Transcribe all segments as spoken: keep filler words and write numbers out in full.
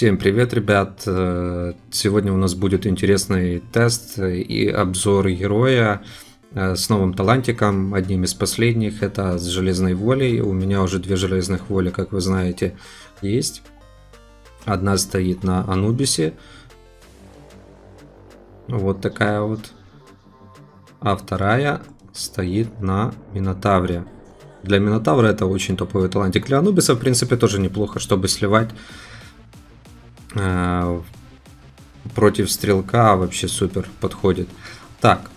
Всем привет, ребят! Сегодня у нас будет интересный тест и обзор героя с новым талантиком, одним из последних. Это с железной волей. У меня уже две железных воли, как вы знаете, есть. Одна стоит на Анубисе. Вот такая вот. А вторая стоит на Минотавре. Для Минотавра это очень топовый талантик. Для Анубиса, в принципе, тоже неплохо, чтобы сливать э, против стрелка. Вообще супер подходит. Так,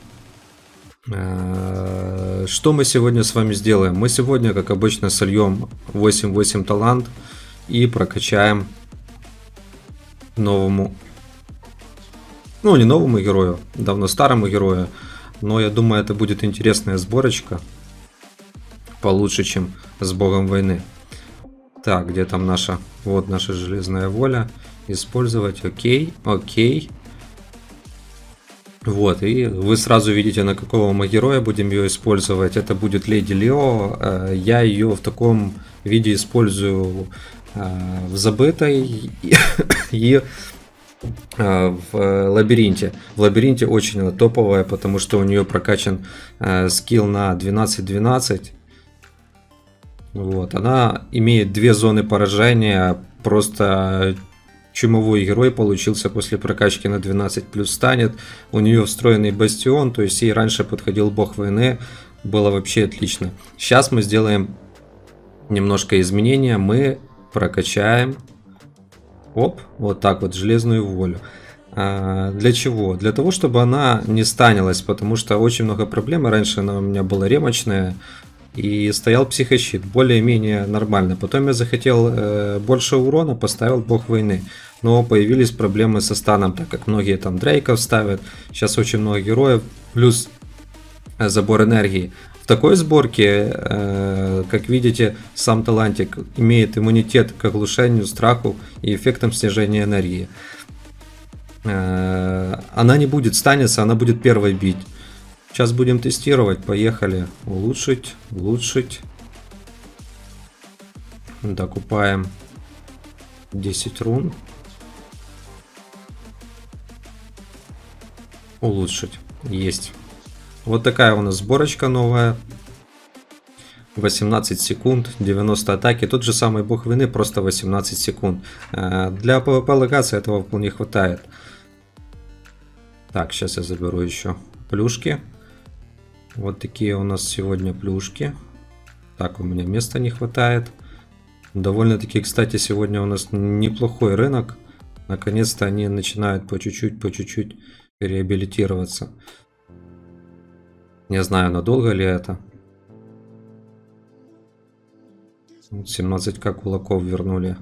э, что мы сегодня с вами сделаем? Мы сегодня, как обычно, сольем восемь восемь талант и прокачаем новому, ну не новому герою, давно старому герою. Но я думаю, это будет интересная сборочка. Получше, чем с богом войны. Так, где там наша? Вот наша железная воля. Использовать. Окей. Окей. Вот. И вы сразу видите, на какого мы героя будем ее использовать. Это будет Леди Лео. Я ее в таком виде использую в забытой и в лабиринте. В лабиринте очень она топовая, потому что у нее прокачан скилл на двенадцать двенадцать. Вот, она имеет две зоны поражения, просто чумовой герой получился после прокачки на двенадцать плюс станет. У нее встроенный бастион, то есть ей раньше подходил бог войны, было вообще отлично. Сейчас мы сделаем немножко изменения, мы прокачаем, оп, вот так вот, железную волю. А, для чего? Для того, чтобы она не станилась, потому что очень много проблем, раньше она у меня была ремочная. И стоял психощит, более-менее нормально. Потом я захотел э, больше урона, поставил бог войны. Но появились проблемы со станом, так как многие там дрейков ставят. Сейчас очень много героев, плюс э, забор энергии. В такой сборке, э, как видите, сам талантик имеет иммунитет к оглушению, страху и эффектам снижения энергии. Э, она не будет станиться, она будет первой бить. Сейчас будем тестировать, поехали. Улучшить, улучшить. Докупаем десять рун. Улучшить, есть. Вот такая у нас сборочка новая. восемнадцать секунд, девяносто атаки. Тот же самый бог войны, просто восемнадцать секунд. Для пэ вэ пэ локации этого вполне хватает. Так, сейчас я заберу еще плюшки. Вот такие у нас сегодня плюшки. Так, у меня места не хватает. Довольно-таки, кстати, сегодня у нас неплохой рынок. Наконец-то они начинают по чуть-чуть, по чуть-чуть реабилитироваться. Не знаю, надолго ли это. семнадцать ка кулаков вернули.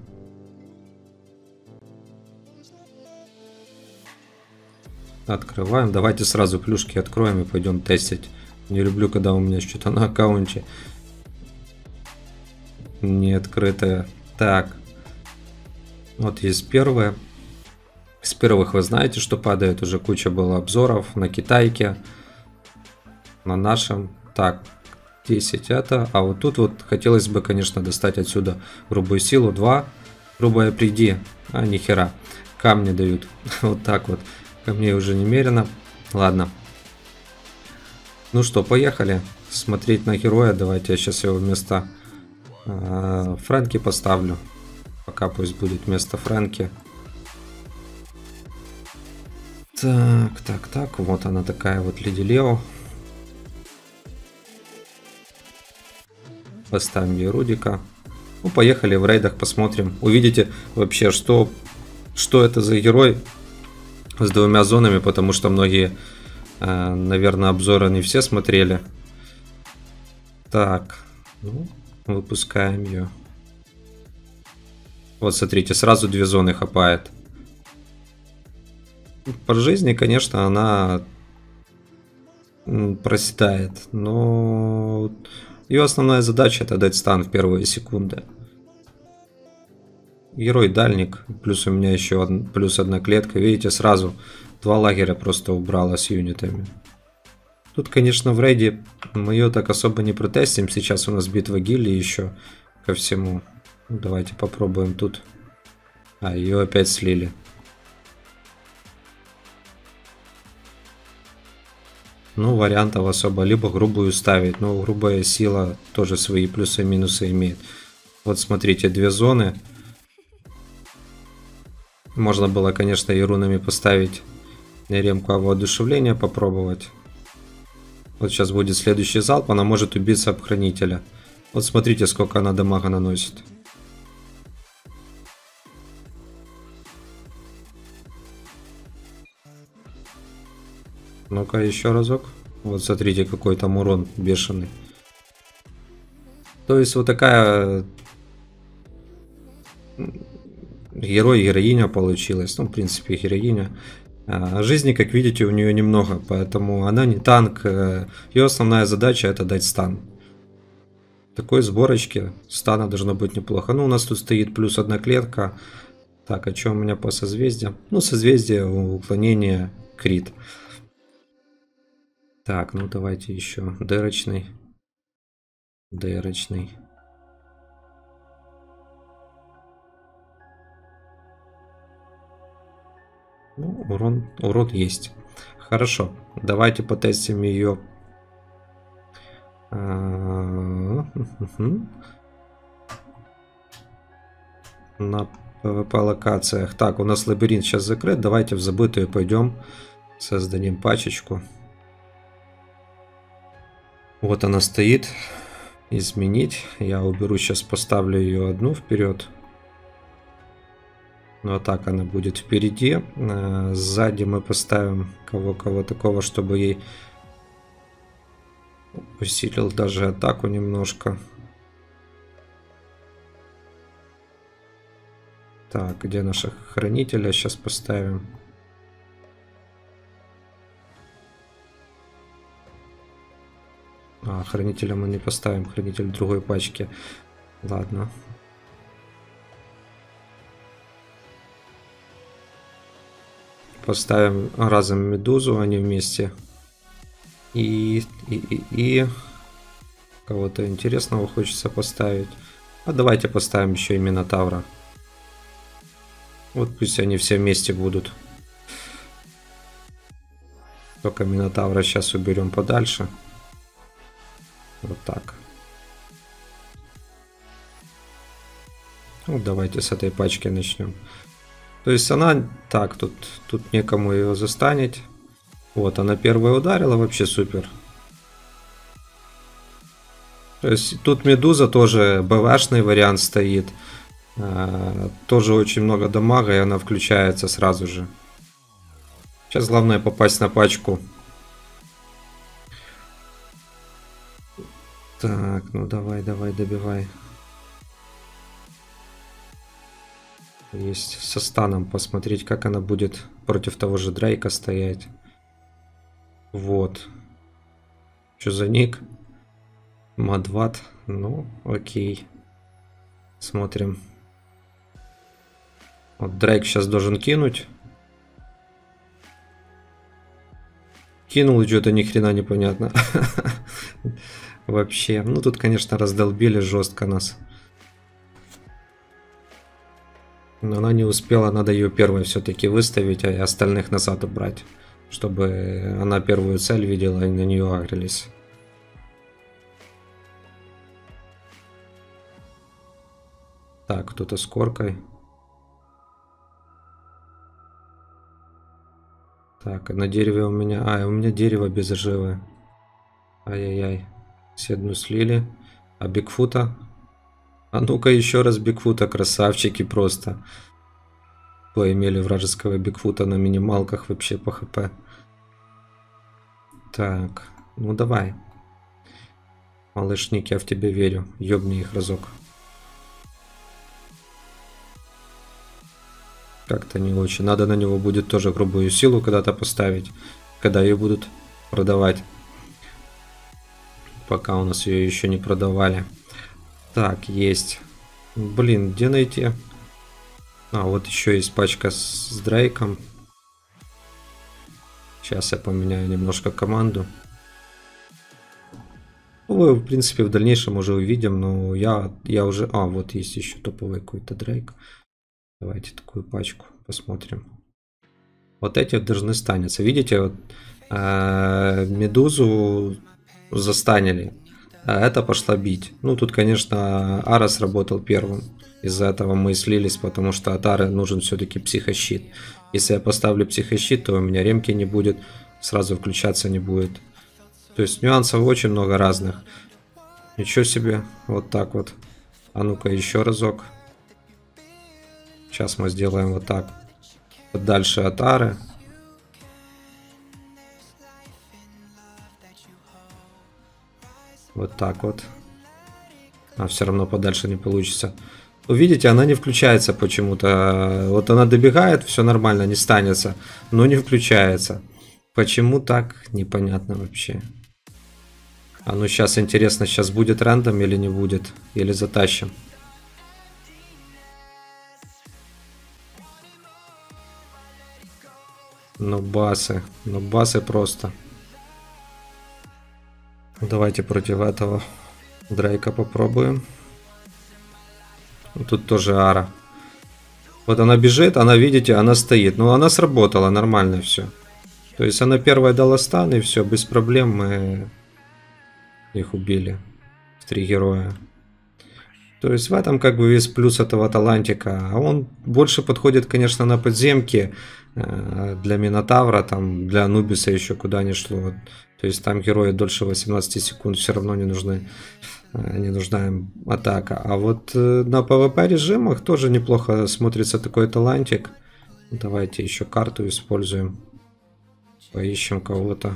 Открываем. Давайте сразу плюшки откроем и пойдем тестить. Не люблю, когда у меня что-то на аккаунте не открытое. Так. Вот есть первое. С первых вы знаете, что падает. Уже куча было обзоров на китайке. На нашем. Так. десять это. А вот тут вот хотелось бы, конечно, достать отсюда грубую силу. два. Грубая приди. А нихера. Камни дают. Вот так вот. Камней уже немерено. Ладно. Ну что, поехали смотреть на героя. Давайте я сейчас его вместо э, Фрэнки поставлю. Пока пусть будет вместо Фрэнки. Так, так, так. Вот она такая вот Леди Лео. Поставим ей Рудика. Ну, поехали в рейдах посмотрим. Увидите вообще, что, что это за герой с двумя зонами, потому что многие, наверное, обзоры не все смотрели. Так, ну, выпускаем ее. Вот смотрите, сразу две зоны хапает. По жизни, конечно, она проседает, но ее основная задача — это дать стан в первые секунды. Герой дальник, плюс у меня еще од... плюс одна клетка. Видите, сразу два лагеря просто убрала с юнитами. Тут, конечно, в рейде мы ее так особо не протестим. Сейчас у нас битва гильдии еще ко всему. Давайте попробуем тут А, ее опять слили. Ну, вариантов особо. Либо грубую ставить. Но грубая сила тоже свои плюсы и минусы имеет. Вот смотрите, две зоны. Можно было, конечно, и рунами поставить ремку воодушевления попробовать. Вот сейчас будет следующий залп. Она может убиться об хранителя. Вот смотрите, сколько она дамага наносит. Ну-ка, еще разок. Вот смотрите, какой там урон бешеный. То есть вот такая герой-героиня получилась. Ну, в принципе, героиня. А жизни, как видите, у нее немного, поэтому она не танк. Ее основная задача это дать стан. В такой сборочке стана должно быть неплохо. Ну, у нас тут стоит плюс одна клетка. Так, а что у меня по созвездиям? Ну, созвездие, уклонение, крит. Так, ну давайте еще дырочный. Дырочный. Ну, урон, урон есть. Хорошо, давайте потестим ее. На пэ вэ пэ локациях. Так, у нас лабиринт сейчас закрыт. Давайте в забытую пойдем. Создадим пачечку. Вот она стоит. Изменить. Я уберу, сейчас поставлю ее одну вперед. Вот так она будет впереди. Сзади мы поставим кого-кого такого, чтобы ей усилил даже атаку немножко. Так, где наших хранителя? Сейчас поставим. А, хранителя мы не поставим. Хранитель в другой пачке. Ладно. Поставим разом медузу, они вместе. И, и, и, и... кого-то интересного хочется поставить. А давайте поставим еще и Минотавра. Вот пусть они все вместе будут. Только Минотавра сейчас уберем подальше. Вот так. Вот давайте с этой пачки начнем. То есть она... Так, тут, тут некому ее застанить. Вот, она первая ударила, вообще супер. То есть тут Медуза тоже БВшный вариант стоит. А, тоже очень много дамага, и она включается сразу же. Сейчас главное попасть на пачку. Так, ну давай, давай, добивай. Есть со станом, посмотреть, как она будет против того же Дрейка стоять. Вот. Что за ник? Мадват. Ну, окей. Смотрим. Вот Дрейк сейчас должен кинуть. Кинул, и что-то ни хрена непонятно. Вообще. Ну, тут, конечно, раздолбили жестко нас. Но она не успела, надо ее первой все-таки выставить, а остальных назад убрать. Чтобы она первую цель видела и на нее агрились. Так, кто-то с коркой. Так, на дереве у меня... А, у меня дерево без оживы. Ай-яй-яй. Все одну слили. А Бигфута? А ну-ка еще раз Бигфута, красавчики просто. Поимели вражеского Бигфута на минималках вообще по хп. Так, ну давай. Малышник, я в тебя верю. Ёбни их разок. Как-то не очень. Надо на него будет тоже грубую силу когда-то поставить. Когда ее будут продавать. Пока у нас ее еще не продавали. Так, есть. Блин, где найти? А, вот еще есть пачка с, с Дрейком. Сейчас я поменяю немножко команду. Ну, мы, в принципе, в дальнейшем уже увидим, но я, я уже... А, вот есть еще топовый какой-то Дрейк. Давайте такую пачку посмотрим. Вот эти вот должны станиться. Видите, вот э, медузу застанили. А это пошла бить. Ну, тут, конечно, Ара сработал первым. Из-за этого мы и слились, потому что от Ары нужен все-таки психощит. Если я поставлю психощит, то у меня ремки не будет, сразу включаться не будет. То есть нюансов очень много разных. Ничего себе, вот так вот. А ну-ка еще разок. Сейчас мы сделаем вот так. Дальше от Ары. Вот так вот. А все равно подальше не получится. Увидите, она не включается почему-то. Вот она добегает, все нормально, не станется, но не включается. Почему так, непонятно вообще. А ну сейчас интересно, сейчас будет рандом или не будет, или затащим. Ну басы, ну басы просто. Давайте против этого Дрейка попробуем. Тут тоже Ара. Вот она бежит, она, видите, она стоит. Ну, она сработала, нормально все. То есть она первая дала стан, и все, без проблем мы их убили. Три героя. То есть в этом как бы весь плюс этого талантика. А он больше подходит, конечно, на подземки. Для Минотавра, там, для Анубиса еще куда ни шло. То есть там герои дольше восемнадцати секунд все равно не нужны. Не нужна им атака. А вот на PvP режимах тоже неплохо смотрится такой талантик. Давайте еще карту используем. Поищем кого-то.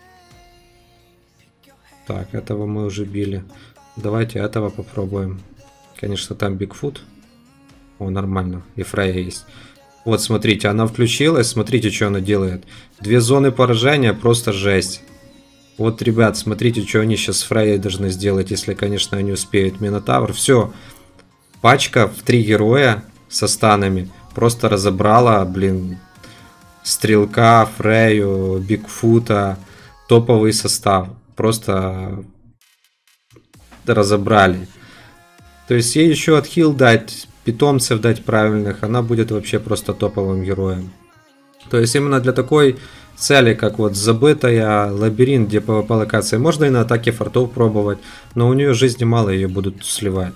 Так, этого мы уже били. Давайте этого попробуем. Конечно, там Бигфут. О, нормально. И Фрейя есть. Вот, смотрите, она включилась. Смотрите, что она делает. Две зоны поражения, просто жесть. Вот, ребят, смотрите, что они сейчас с Фрейей должны сделать, если, конечно, они успеют. Минотавр. Все. Пачка в три героя со станами просто разобрала, блин, Стрелка, Фрейю, Бигфута. Топовый состав. Просто разобрали. То есть ей еще отхил дать, питомцев дать правильных, она будет вообще просто топовым героем. То есть именно для такой цели, как вот забытая, лабиринт, где PvP локация, можно и на атаке фортов пробовать, но у нее жизни мало, ее будут сливать.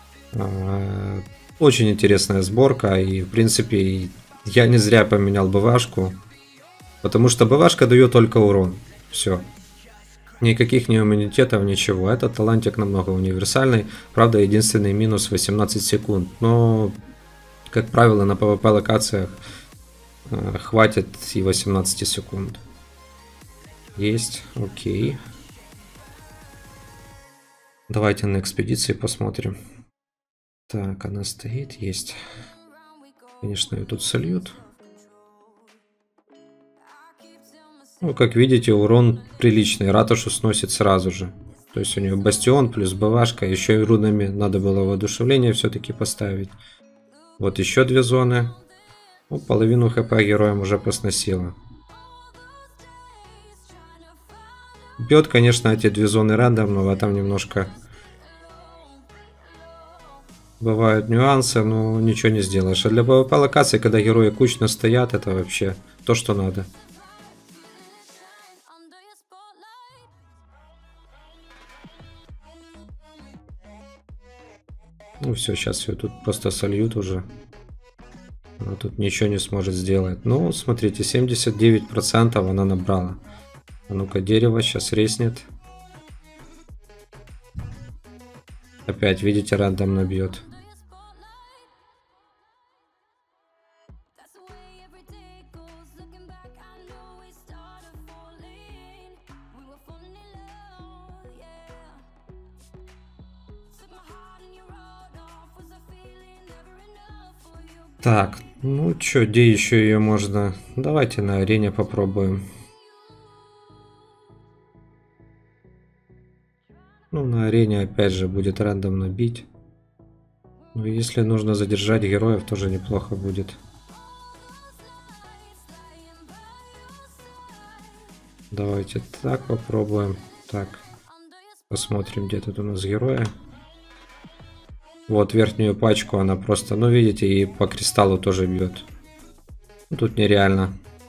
Очень интересная сборка, и в принципе я не зря поменял БВшку, потому что БВшка дает только урон. Все. Никаких ни иммунитетов, ничего. Этот талантик намного универсальный. Правда, единственный минус восемнадцать секунд. Но, как правило, на PvP локациях э, хватит и восемнадцати секунд. Есть. Окей. Давайте на экспедиции посмотрим. Так, она стоит. Есть. Конечно, ее тут сольют. Ну, как видите, урон приличный. Ратушу сносит сразу же. То есть у нее бастион плюс БВшка. Еще и рунами надо было воодушевление все-таки поставить. Вот еще две зоны. Ну, половину хп героям уже посносила. Бьет, конечно, эти две зоны рандом, но в этом немножко бывают нюансы, но ничего не сделаешь. А для PvP локации, когда герои кучно стоят, это вообще то, что надо. Ну все, сейчас ее тут просто сольют уже. Она тут ничего не сможет сделать. Ну, смотрите, семьдесят девять процентов она набрала. А ну-ка, дерево сейчас резнет. Опять, видите, рандом набьет. Так, ну чё, где еще ее можно? Давайте на арене попробуем. Ну, на арене опять же будет рандомно бить. Ну, если нужно задержать героев, тоже неплохо будет. Давайте так попробуем. Так, посмотрим, где тут у нас герои. Вот верхнюю пачку она просто, ну видите, и по кристаллу тоже бьет. Тут нереально.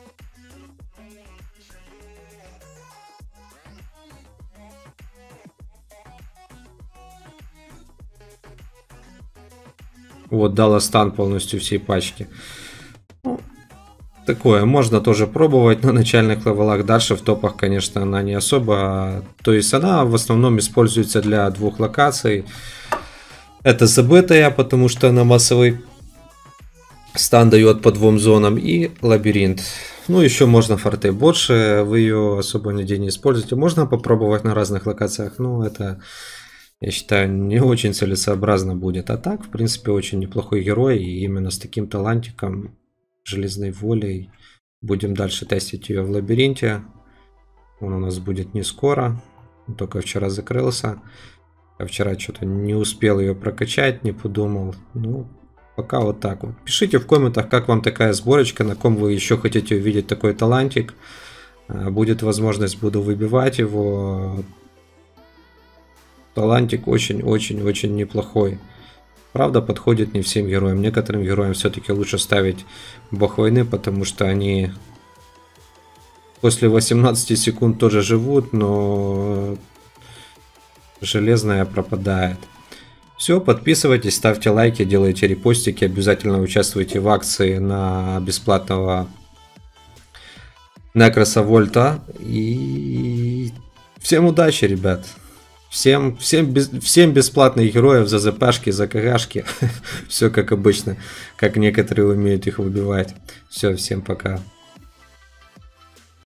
Вот дала стан полностью всей пачки. Ну, такое можно тоже пробовать на начальных левелах. Дальше в топах, конечно, она не особо. То есть она в основном используется для двух локаций. Это забытая, потому что она массовый стан дает по двум зонам, и лабиринт. Ну, еще можно форте больше, вы ее особо нигде не используете. Можно попробовать на разных локациях, но это, я считаю, не очень целесообразно будет. А так, в принципе, очень неплохой герой, и именно с таким талантиком, железной волей, будем дальше тестить ее в лабиринте. Он у нас будет не скоро, только вчера закрылся. Я вчера что-то не успел ее прокачать, не подумал. Ну, пока вот так вот. Пишите в комментах, как вам такая сборочка, на ком вы еще хотите увидеть такой талантик. Будет возможность, буду выбивать его. Талантик очень-очень-очень неплохой. Правда, подходит не всем героям. Некоторым героям все-таки лучше ставить бог войны, потому что они после восемнадцати секунд тоже живут, но железная пропадает. Все, подписывайтесь, ставьте лайки, делайте репостики, обязательно участвуйте в акции на бесплатного Некроса Вольта. И всем удачи, ребят. Всем, всем, без, всем бесплатных героев за ЗПшки, за КГшки. Все как обычно, как некоторые умеют их выбивать. Все, всем пока.